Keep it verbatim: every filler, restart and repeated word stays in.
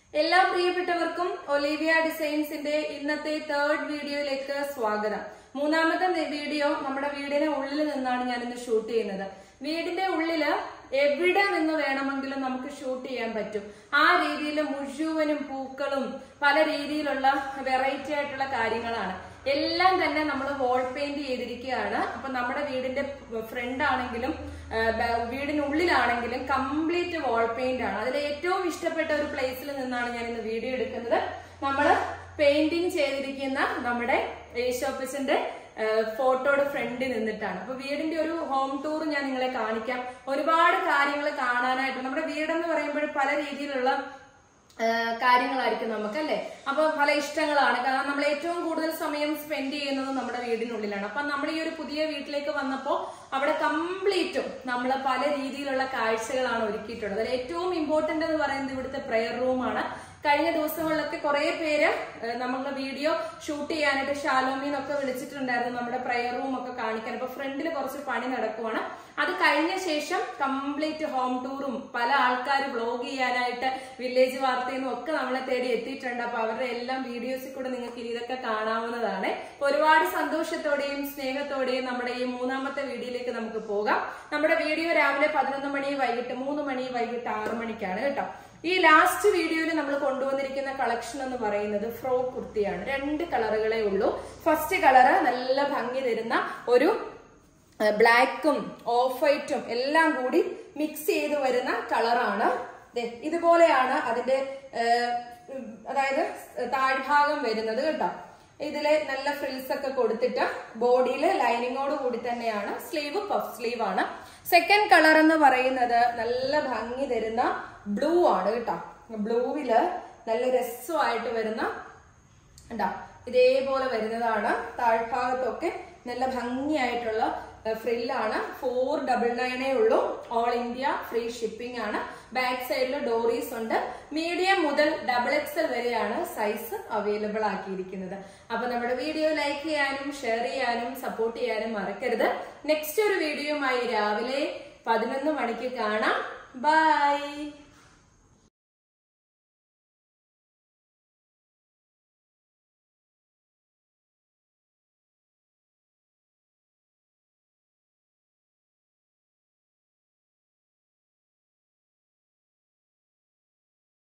എല്ലാ പ്രിയപ്പെട്ടവർക്കും ഒലിവിയ ഡിസൈൻസിന്റെ ഇന്നത്തെ തേർഡ് വീഡിയോയിലേക്ക് സ്വാഗതം. മൂന്നാമത്തെ വീഡിയോ നമ്മുടെ വീടിന്റെ ഉള്ളിൽ നിന്നാണ് ഞാൻ ഇന്ന് ഷൂട്ട് ചെയ്യുന്നത്. വീടിന്റെ ഉള്ളില് എവിടെ നിന്ന് വേണമെങ്കിലും നമുക്ക് ഷൂട്ട് ചെയ്യാൻ പറ്റും. ആ രീതിയിൽ മുഴുവനും പൂക്കളും പല രീതിയിലുള്ള വെറൈറ്റി ആയിട്ടുള്ള കാര്യങ്ങളാണ്. എല്ലാം തന്നെ നമ്മൾ വാൾ പെയിന്റ് ചെയ്തിരിക്കുകയാണ്. അപ്പൊ നമ്മുടെ വീടിന്റെ ഫ്രണ്ട് ആണെങ്കിലും വീടിനുള്ളിലാണെങ്കിലും കംപ്ലീറ്റ് വാൾ പെയിന്റ് ആണ്. അതിൽ ഏറ്റവും ഇഷ്ടപ്പെട്ട ഒരു പ്ലേസിൽ നിന്നാണ് ഞാൻ ഇന്ന് വീഡിയോ എടുക്കുന്നത്. നമ്മള് പെയിന്റിങ് ചെയ്തിരിക്കുന്ന നമ്മുടെ യേശോപ്പച്ചന്റെ ഫോട്ടോയുടെ ഫ്രണ്ടിൽ നിന്നിട്ടാണ്. അപ്പൊ വീടിന്റെ ഒരു ഹോം ടൂർ ഞാൻ നിങ്ങളെ കാണിക്കാം. ഒരുപാട് കാര്യങ്ങൾ കാണാനായിട്ട് നമ്മുടെ വീടെന്ന് പറയുമ്പോൾ പല രീതിയിലുള്ള കാര്യങ്ങളായിരിക്കും നമുക്കല്ലേ. അപ്പൊ പല ഇഷ്ടങ്ങളാണ്. കാരണം നമ്മൾ ഏറ്റവും കൂടുതൽ സമയം സ്പെൻഡ് ചെയ്യുന്നത് നമ്മുടെ വീടിനുള്ളിലാണ്. അപ്പൊ നമ്മൾ ഈ ഒരു പുതിയ വീട്ടിലേക്ക് വന്നപ്പോ അവിടെ കംപ്ലീറ്റും നമ്മൾ പല രീതിയിലുള്ള കാഴ്ചകളാണ് ഒരുക്കിയിട്ടുള്ളത്. അതിൽ ഏറ്റവും ഇമ്പോർട്ടന്റ് എന്ന് പറയുന്നത് ഇവിടുത്തെ പ്രെയർ റൂമാണ്. കഴിഞ്ഞ ദിവസങ്ങളിലൊക്കെ കുറെ പേര് നമ്മുടെ വീഡിയോ ഷൂട്ട് ചെയ്യാനായിട്ട് ഷാലോമിന്നൊക്കെ വിളിച്ചിട്ടുണ്ടായിരുന്നു നമ്മുടെ പ്രെയർ റൂം ഒക്കെ കാണിക്കാൻ. അപ്പൊ ഫ്രണ്ടിൽ കുറച്ച് പണി നടക്കുവാണ്. അത് കഴിഞ്ഞ ശേഷം കംപ്ലീറ്റ് ഹോം ടൂറും പല ആൾക്കാർ വ്ലോഗ് ചെയ്യാനായിട്ട് വില്ലേജ് വാർത്തയിൽ നിന്നും ഒക്കെ നമ്മളെ തേടി എത്തിയിട്ടുണ്ട്. അപ്പൊ അവരുടെ എല്ലാം വീഡിയോസിൽ കൂടെ നിങ്ങൾക്ക് ഇതൊക്കെ കാണാവുന്നതാണ്. ഒരുപാട് സന്തോഷത്തോടെയും സ്നേഹത്തോടെയും നമ്മുടെ ഈ മൂന്നാമത്തെ വീഡിയോയിലേക്ക് നമുക്ക് പോകാം. നമ്മുടെ വീഡിയോ രാവിലെ പതിനൊന്ന് മണി വൈകിട്ട് മൂന്ന് മണി വൈകിട്ട് ആറ് മണിക്കാണ് കേട്ടോ. ഈ ലാസ്റ്റ് വീഡിയോയിൽ നമ്മൾ കൊണ്ടുവന്നിരിക്കുന്ന കളക്ഷൻ എന്ന് പറയുന്നത് ഫ്രോക്ക് കുർത്തിയാണ്. രണ്ട് കളറുകളേ ഉള്ളൂ. ഫസ്റ്റ് കളറ് നല്ല ഭംഗി തരുന്ന ഒരു ബ്ലാക്കും ഓഫ് വൈറ്റും എല്ലാം കൂടി മിക്സ് ചെയ്ത് വരുന്ന കളറാണ്. ഇതുപോലെയാണ് അതിന്റെ അതായത് താഴ്ഭാഗം വരുന്നത് കേട്ടോ. ഇതില് നല്ല ഫ്രിൽസ് ഒക്കെ കൊടുത്തിട്ട് ബോഡിയിൽ ലൈനിങ്ങോട് കൂടി തന്നെയാണ്. സ്ലീവ് പഫ് സ്ലീവ് ആണ്. സെക്കൻഡ് കളർ എന്ന് പറയുന്നത് നല്ല ഭംഗി തരുന്ന ബ്ലൂ ആണ് കേട്ടോ. ബ്ലൂവില് നല്ല രസമായിട്ട് വരുന്ന ഉണ്ടാ ഇതേപോലെ വരുന്നതാണ്. താഴ്ഭാഗത്തൊക്കെ നല്ല ഭംഗിയായിട്ടുള്ള ഫ്രില്ലാണ്. ഫോർ ഡബിൾ നയനേ ഉള്ളൂ. ഓൾ ഇന്ത്യ ഫ്രീ ഷിപ്പിംഗ് ആണ്. ബാക്ക് സൈഡിൽ ഡോറീസ് ഉണ്ട്. മീഡിയം മുതൽ ഡബിൾ എക്സൽ വരെയാണ് സൈസ് അവൈലബിൾ ആക്കിയിരിക്കുന്നത്. അപ്പൊ നമ്മുടെ വീഡിയോ ലൈക്ക് ചെയ്യാനും ഷെയർ ചെയ്യാനും സപ്പോർട്ട് ചെയ്യാനും മറക്കരുത്. നെക്സ്റ്റ് ഒരു വീഡിയോയുമായി രാവിലെ പതിനൊന്ന് മണിക്ക് കാണാം. ബൈ.